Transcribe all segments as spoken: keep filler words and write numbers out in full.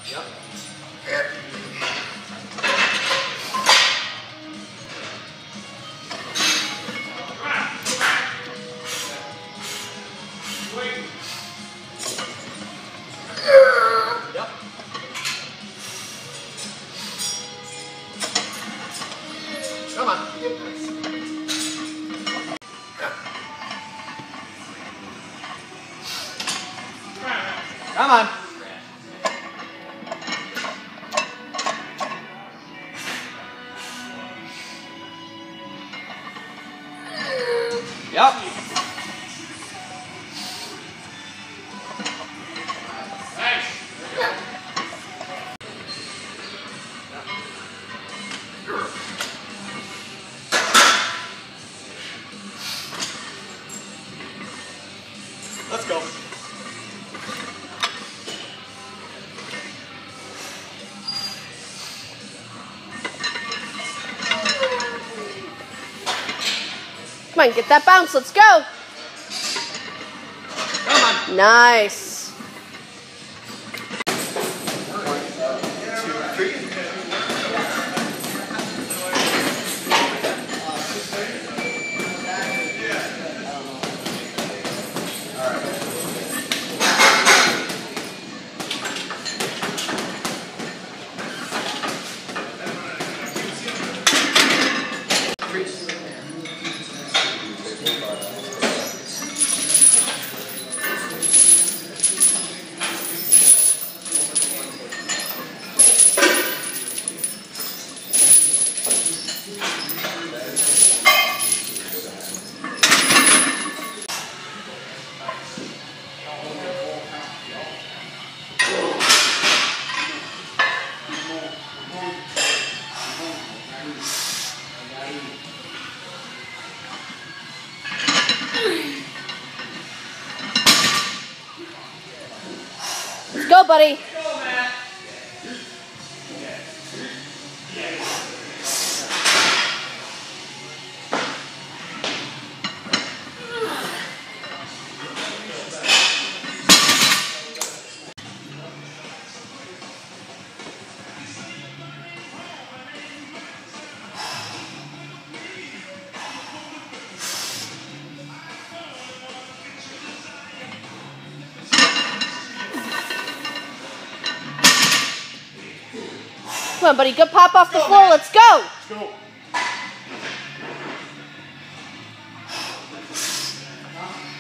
Yep. Yep. Come on. Come on. Yep. Nice. Let's go. Come on, get that bounce. Let's go. Come on. Nice. Let's go, buddy. Come on, buddy. Good pop off the floor. Let's go. Let's go.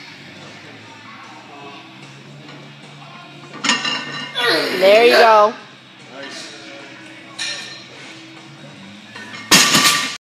There you go.